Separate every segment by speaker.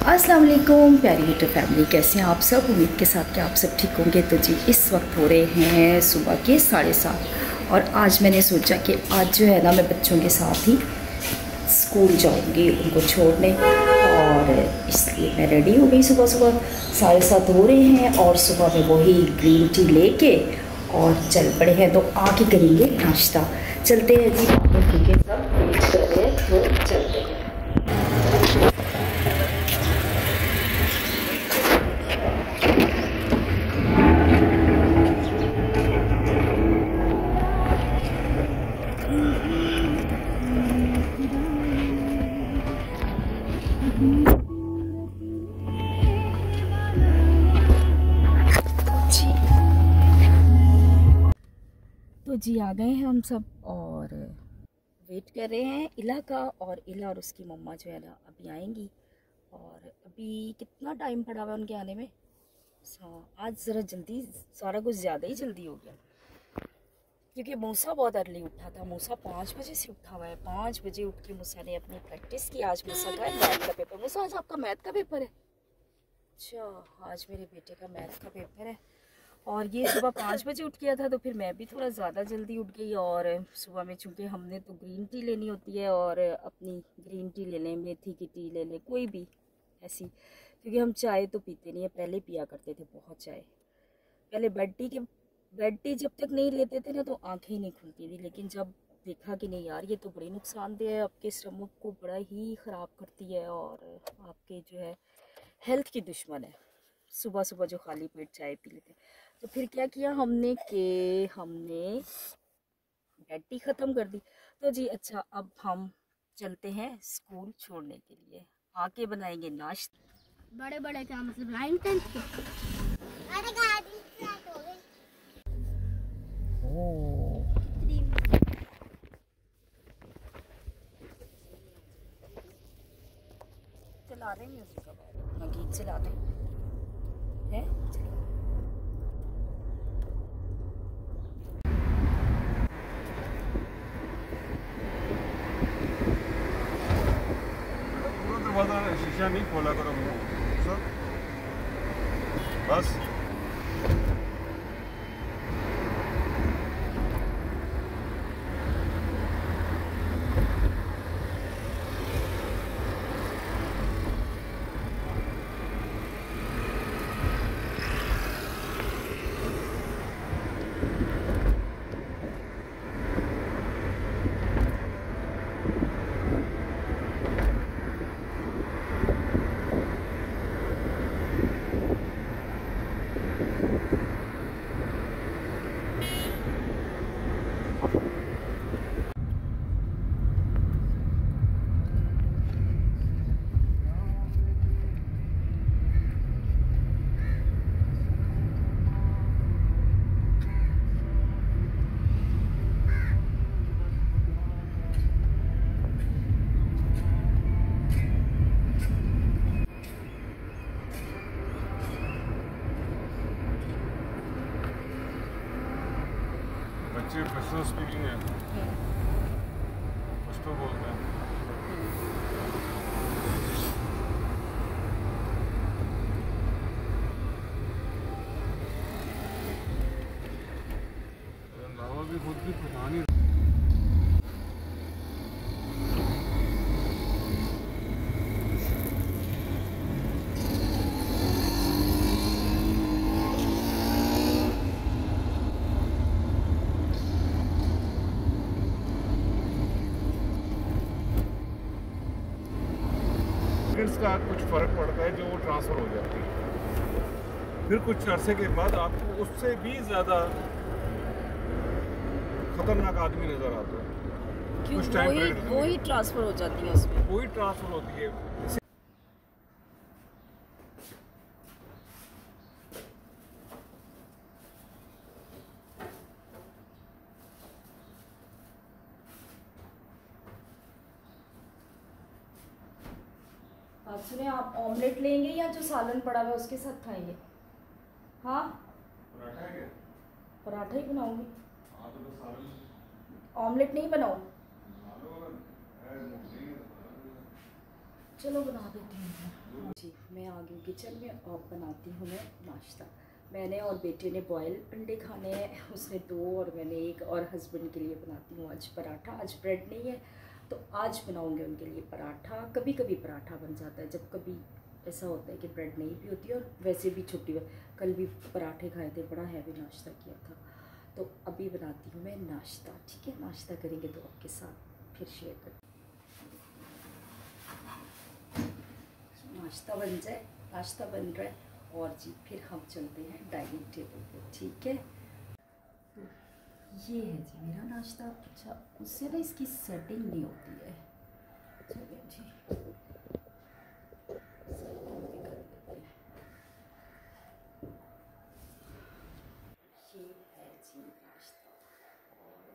Speaker 1: अस्सलाम वालेकुम प्यारी यूट्यूब फैमिली, कैसे हैं आप सब। उम्मीद के साथ कि आप सब ठीक होंगे। तो जी इस वक्त हो रहे हैं सुबह के 7:30 और आज मैंने सोचा कि आज जो है ना मैं बच्चों के साथ ही स्कूल जाऊंगी उनको छोड़ने, और इसलिए मैं रेडी हो गई। सुबह सुबह 7:30 हो रहे हैं और सुबह में वही ग्रीन टी लेके और चल पड़े हैं। तो आके करेंगे नाश्ता। चलते हैं जी, ठीक है, सब वेट कर रहे हैं तो चलते हैं। तो जी आ गए हैं हम सब और वेट कर रहे हैं इला का। और इला और उसकी मम्मा जो है ना अभी आएंगी। और अभी कितना टाइम पड़ा हुआ है उनके आने में। आज ज़रा जल्दी, सारा कुछ ज़्यादा ही जल्दी हो गया, क्योंकि मूसा बहुत अर्ली उठा था। मूसा 5 बजे से उठा हुआ है। 5 बजे उठ के मूसा ने अपनी प्रैक्टिस की। आज मूसा का है मैथ का पेपर। मूसा आज आपका मैथ का पेपर है? अच्छा, आज मेरे बेटे का मैथ का पेपर है। और ये सुबह 5 बजे उठ गया था, तो फिर मैं भी थोड़ा ज़्यादा जल्दी उठ गई। और सुबह में चूँकि हमने तो ग्रीन टी लेनी होती है, और अपनी ग्रीन टी ले लें, मेथी की टी ले लें, कोई भी ऐसी, क्योंकि हम चाय तो पीते नहीं है। पहले पिया करते थे बहुत चाय। पहले बेड टी जब तक नहीं लेते थे ना तो आंखें ही नहीं खुलती थी। लेकिन जब देखा कि नहीं यार, ये तो बड़ी नुकसानदेह है, आपके स्टमक को बड़ा ही ख़राब करती है और आपके जो है हेल्थ की दुश्मन है। सुबह सुबह जो खाली पेट चाय पी लेते, तो फिर क्या किया हमने कि हमने बेड टी ख़त्म कर दी। तो जी अच्छा, अब हम चलते हैं स्कूल छोड़ने के लिए। आके बनाएंगे नाश्ता।
Speaker 2: बड़े बड़े क्या मतलब 9th 10th के? अरे गाड़ी स्टार्ट हो गई।
Speaker 1: ओह, चला रहे म्यूजिक का अपना गीत चला रहे हैं।
Speaker 3: दरवाजा शीशा नहीं खोला करो सर, बस। बच्चे पश्तो स्पीकिंग है, पश्तो बोलते हैं। बाबा भी खुद भी पता नहीं। का कुछ फ़र्क पड़ता है जो वो ट्रांसफ़र हो जाती है। फिर कुछ अरसे के बाद आपको उससे भी ज़्यादा खतरनाक आदमी नज़र आता है। कुछ टाइम
Speaker 1: वही ट्रांसफ़र हो जाती है, उसमें
Speaker 3: वही ट्रांसफ़र होती है।
Speaker 1: सुने, आप ऑमलेट लेंगे या जो सालन पड़ा हुआ है उसके साथ खाएंगे? हाँ,
Speaker 3: पराठा है क्या?
Speaker 1: पराठा ही बनाऊंगी।
Speaker 3: हाँ तो सालन,
Speaker 1: ऑमलेट नहीं बनाऊँ? चलो बना देती हूँ जी। मैं आ गई किचन में और बनाती हूँ मैं नाश्ता। मैंने और बेटे ने बॉयल अंडे खाने हैं, उसने 2 और मैंने 1, और हस्बैंड के लिए बनाती हूँ आज पराठा। आज ब्रेड नहीं है तो आज बनाऊँगी उनके लिए पराठा। कभी कभी पराठा बन जाता है, जब कभी ऐसा होता है कि ब्रेड नहीं भी होती है, और वैसे भी छुट्टी है। कल भी पराठे खाए थे, बड़ा हैवी नाश्ता किया था। तो अभी बनाती हूँ मैं नाश्ता, ठीक है। नाश्ता करेंगे तो आपके साथ फिर शेयर करते। नाश्ता बन जाए, नाश्ता बन रहा है और जी फिर हम चलते हैं डाइनिंग टेबल पे, ठीक है। तो ये है जी मेरा नाश्ता। अच्छा, उससे ना इसकी सेटिंग नहीं होती है। चलिए जी सेटिंग भी कर देते हैं। ये है जी नाश्ता। और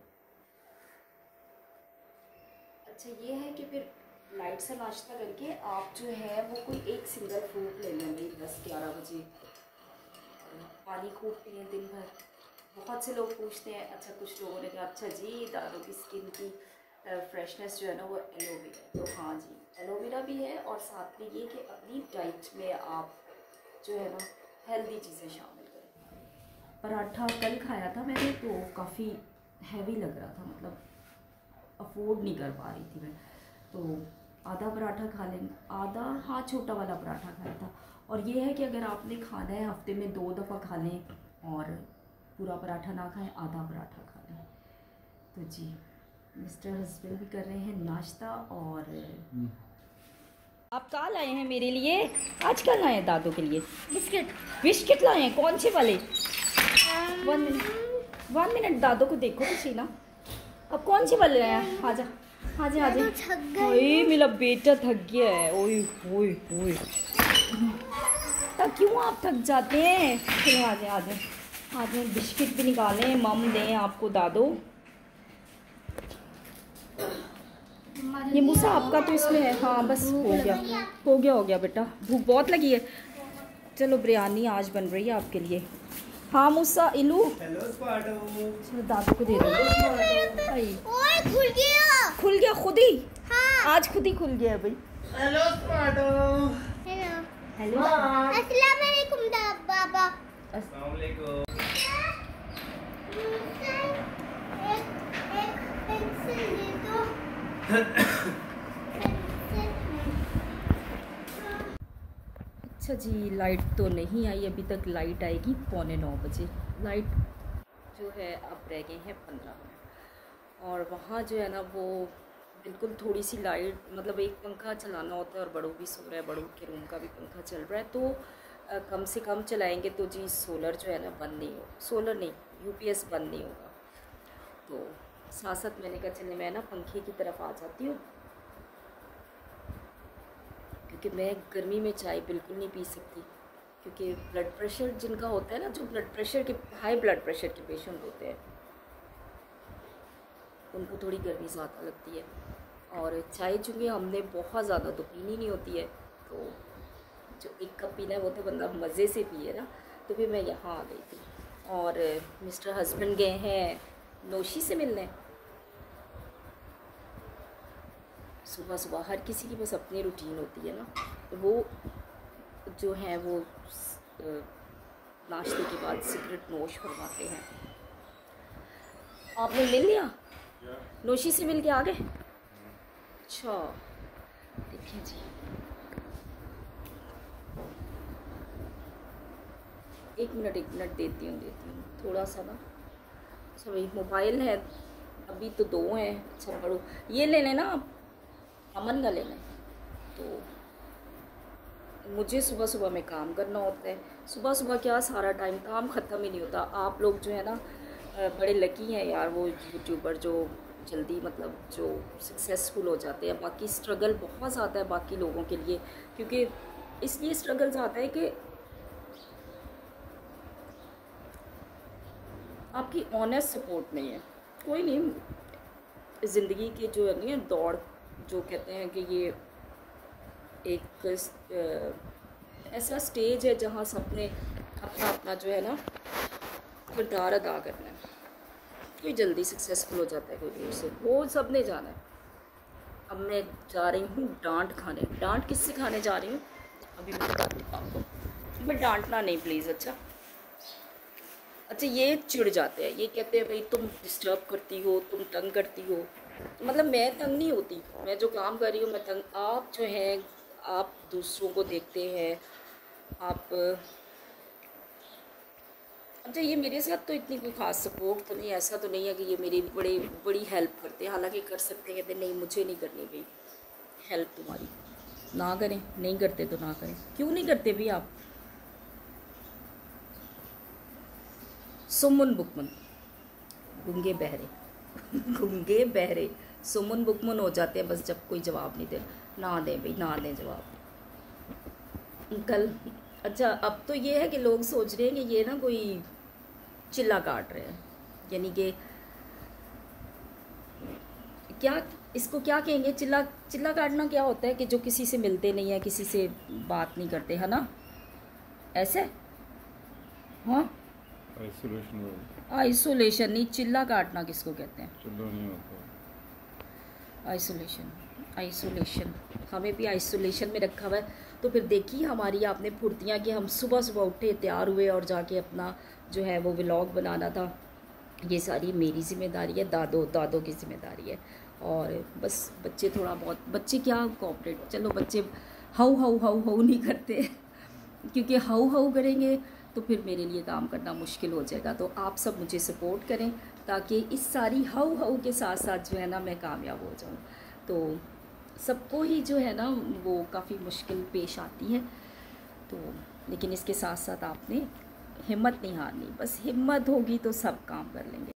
Speaker 1: अच्छा ये है कि फिर लाइट सा नाश्ता करके आप जो है वो कोई एक सिंगल फ्रूट ले लेंगे 10-11 बजे। पानी खूब पिए दिन भर। बहुत से लोग पूछते हैं, अच्छा कुछ लोगों ने कहा अच्छा जी दादों की स्किन की फ्रेशनेस जो है ना वो एलोवेरा है। तो हाँ जी एलोवेरा भी है, और साथ में ये कि अपनी डाइट में आप जो है ना हेल्दी चीज़ें शामिल करें। पराठा कल खाया था मैंने तो काफ़ी हैवी लग रहा था, मतलब अफोर्ड नहीं कर पा रही थी मैं। तो आधा पराठा खा लेंगे, आधा, हाँ छोटा वाला पराठा खाया था। और ये है कि अगर आपने खाना है हफ्ते में 2 दफ़ा खा लें, और पूरा पराठा ना खाएं, आधा पराठा खा लें। तो जी मिस्टर हस्बैंड भी कर रहे हैं नाश्ता। और आप कहाँ लाए हैं मेरे लिए? आज कल लाए हैं दादों के लिए
Speaker 2: बिस्किट।
Speaker 1: बिस्किट लाए हैं? कौन से वाले? 1 मिनट दादों को देखो तो सीना। अब कौन सी वाले लाए हैं? आजा आजा आजा। ओए मेरा बेटा थक गया है। ओए ओए ओए तब क्यों आप थक जाते हैं? चलो आजा आजा आजा। बिस्किट भी निकालें, मम दें आपको दादो। ये मूसा आपका तो इसमें है। हाँ बस हो गया बेटा। भूख बहुत लगी है। चलो बिरयानी आज बन रही है आपके लिए। हाँ मूसा इलू चलो दादू को दे दो। खुल गया खुद ही। हाँ। आज खुद ही खुल गया है भाई।
Speaker 2: हेलो
Speaker 1: हेलो
Speaker 2: अस्सलाम वालेकुम बाबा।
Speaker 3: अस्सलाम वालेकुम।
Speaker 2: एक पेंसिल दे दो।
Speaker 1: अच्छा जी लाइट तो नहीं आई अभी तक। लाइट आएगी 8:45 बजे। लाइट जो है अब रह गए हैं 15 मिनट। और वहाँ जो है ना वो बिल्कुल थोड़ी सी लाइट, मतलब एक पंखा चलाना होता है, और बड़ों भी सो रहा है, बड़ों के रूम का भी पंखा चल रहा है। तो कम से कम चलाएंगे तो जी सोलर जो है ना बंद नहीं हो, सोलर नहीं यूपीएस बंद नहीं होगा। तो साथ साथ मैंने कहा चलने मैं ना पंखे की तरफ आ जाती हूँ, क्योंकि मैं गर्मी में चाय बिल्कुल नहीं पी सकती। क्योंकि ब्लड प्रेशर जिनका होता है ना, जो ब्लड प्रेशर के हाई ब्लड प्रेशर के पेशेंट होते हैं, उनको थोड़ी गर्मी ज़्यादा लगती है। और चाय चूँकि हमने बहुत ज़्यादा तो पीनी नहीं होती है, तो जो एक कप पीना है वो तो बंदा मज़े से पिए ना। तो फिर मैं यहाँ आ गई थी। और मिस्टर हस्बैंड गए हैं नौशी से मिलने। सुबह सुबह हर किसी की बस अपनी रूटीन होती है ना। तो वो जो है वो नाश्ते के बाद सिगरेट नोश फरमाते हैं। आपने मिल लिया? नौशी से मिल के आ गए? अच्छा देखिए जी, एक मिनट देती हूँ थोड़ा सा ना। सभी मोबाइल है अभी तो 2 हैं। अच्छा बड़ो ये ले लेना आप, अमन का लेना। तो मुझे सुबह सुबह में काम करना होता है। सुबह सुबह क्या सारा टाइम काम ख़त्म ही नहीं होता। आप लोग जो है ना बड़े लकी हैं यार, वो यूट्यूबर जो जल्दी मतलब जो सक्सेसफुल हो जाते हैं। बाकी स्ट्रगल बहुत ज़्यादा है बाकी लोगों के लिए, क्योंकि इसलिए स्ट्रगल ज़्यादा है कि आपकी ऑनेस्ट सपोर्ट नहीं है। कोई नहीं, ज़िंदगी के जो है नहीं दौड़, जो कहते हैं कि ये एक ऐसा स्टेज है जहाँ सबने अपना अपना जो है ना किरदार अदा करना है। कोई जल्दी सक्सेसफुल हो जाता है, कोई दूर से, वो सब ने जाना है। अब मैं जा रही हूँ डांट खाने। डांट किससे खाने जा रही हूँ अभी मैं बताती हूँ आपको। मैं डांटना नहीं प्लीज़। अच्छा ये चिढ़ जाते हैं, ये कहते हैं भाई तुम डिस्टर्ब करती हो, तुम तंग करती हो। मतलब मैं तंग नहीं होती, मैं जो काम कर रही हूँ मैं तंग। आप जो है आप दूसरों को देखते हैं आप। अच्छा ये मेरे साथ तो इतनी कोई ख़ास सपोर्ट तो नहीं, ऐसा तो नहीं है कि ये मेरी बड़ी हेल्प करते हैं। हालांकि कर सकते हैं, कहते नहीं मुझे नहीं करनी भाई हेल्प तुम्हारी, ना करें। नहीं करते तो ना करें। क्यों नहीं करते भी आप? सुमन बुकमन, गूंगे बहरे गूंगे बहरे सुमन बुकमन हो जाते हैं बस जब कोई जवाब नहीं दे। ना दें भाई, ना दें जवाब कल। अच्छा अब तो ये है कि लोग सोच रहे हैं कि ये ना कोई चिल्ला काट रहे हैं, यानी कि क्या इसको क्या कहेंगे? चिल्ला काटना क्या होता है कि जो किसी से मिलते नहीं है, किसी से बात नहीं करते, है ना? ऐसे हाँ, आइसोलेशन नहीं, चिल्ला काटना किसको कहते हैं?
Speaker 3: चिल्ला नहीं होता,
Speaker 1: आइसोलेशन। आइसोलेशन हमें भी आइसोलेशन में रखा हुआ है। तो फिर देखिए हमारी आपने फुर्तियाँ कि हम सुबह सुबह उठे, तैयार हुए और जाके अपना जो है वो व्लॉग बनाना था। ये सारी मेरी ज़िम्मेदारी है, दादों की ज़िम्मेदारी है। और बस बच्चे थोड़ा बहुत, बच्चे क्या कोऑपरेट, चलो बच्चे हाउ हाउ हाउ हाउ नहीं करते क्योंकि हाउ हाउ करेंगे तो फिर मेरे लिए काम करना मुश्किल हो जाएगा। तो आप सब मुझे सपोर्ट करें ताकि इस सारी हाउ हाउ के साथ साथ जो है ना मैं कामयाब हो जाऊँ। तो सबको ही जो है ना वो काफ़ी मुश्किल पेश आती है, तो लेकिन इसके साथ साथ आपने हिम्मत नहीं हारनी। बस हिम्मत होगी तो सब काम कर लेंगे।